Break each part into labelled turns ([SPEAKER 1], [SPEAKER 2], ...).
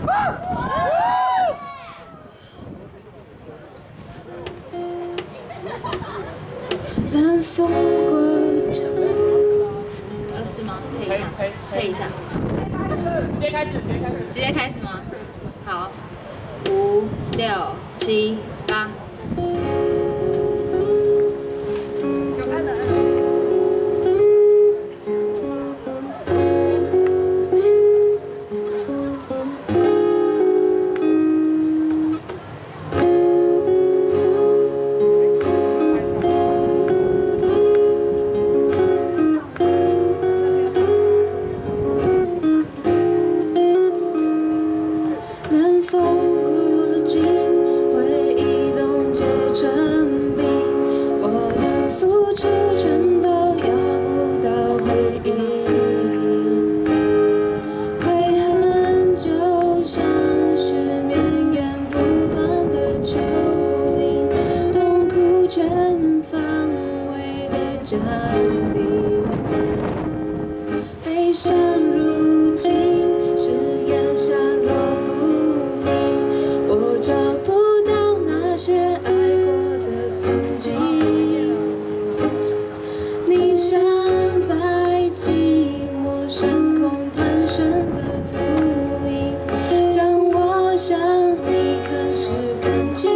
[SPEAKER 1] 冷风过就是吗？配一下。
[SPEAKER 2] 直接开始。
[SPEAKER 1] 直接开始吗？好，5、6、7、8。
[SPEAKER 2] 有按的。
[SPEAKER 1] 冷风过境，回忆冻结成冰，我的付出全都要不到回应，悔恨就像是绵延不断的丘陵，痛苦全方位的占领，悲伤如今是炎夏落不明，我找不到那些爱过的曾经，你像在寂寞上空盘旋的秃鹰，将我向你啃食干净。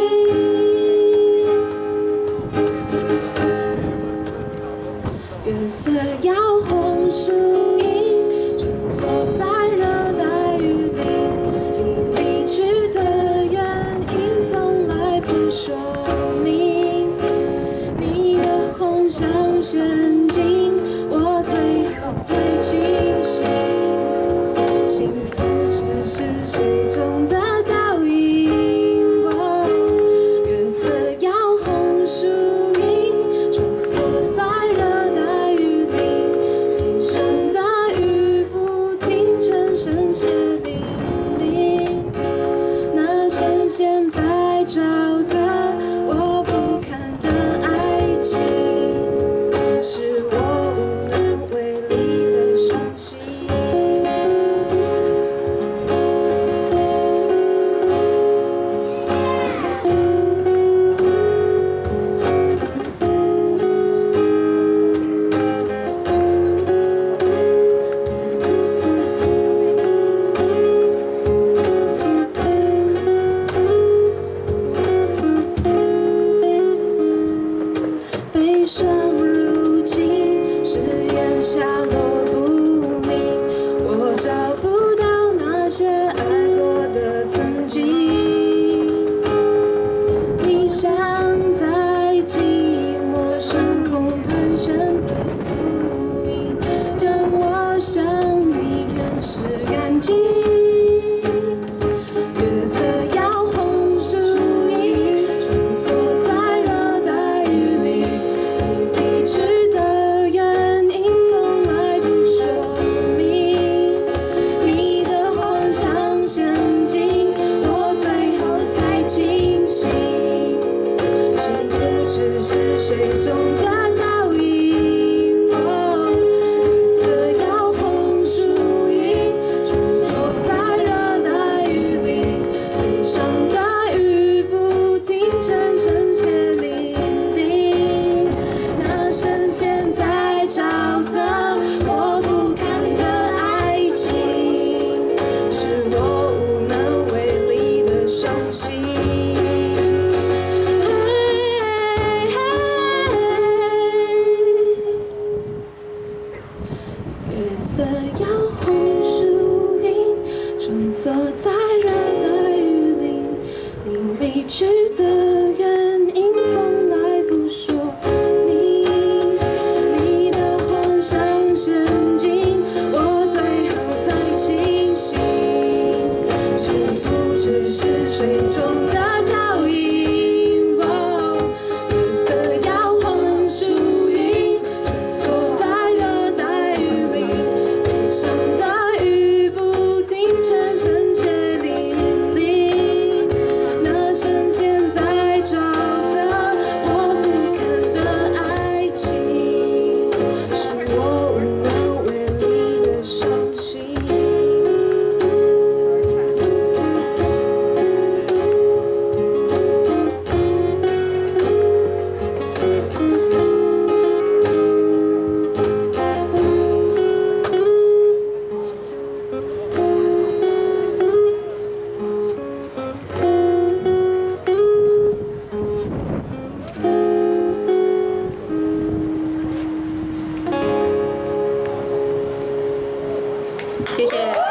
[SPEAKER 1] 月色摇红树影，穿梭在热带雨林，你离去的原因从来不说明，你的幻想陷进我最后才清醒，幸福只是水中的倒影，月色摇红树影，穿梭在热带雨林，披上的雨不停成身血淋淋，那深陷在沼泽我不堪的爱情，是我无能为力的伤心。悲伤如今是炎夏落不明，我找不到那些爱过的曾经，你像在寂寞上空盘旋的秃鹰，将我向你啃食干净。月色摇红树影，穿梭在热带雨林，你离去的原因从来不说明，你的幻想陷进我最后才清醒，幸福只是水中的倒影，月色摇红树影，穿梭在热带雨林，地上的雨不停成身血淋淋，那深陷在沼泽我不堪的爱情，是我无能为力的伤心。月色摇红树影，穿梭在热带雨林，你离去的原因从来不说明，你的幻想陷进我最后才清醒，幸福只是水中的倒影，月色摇红树影，穿梭在热带雨林，地上的雨不停成身血淋淋，那深陷在沼泽我不堪的爱情，是我无能为力的伤心。 谢谢。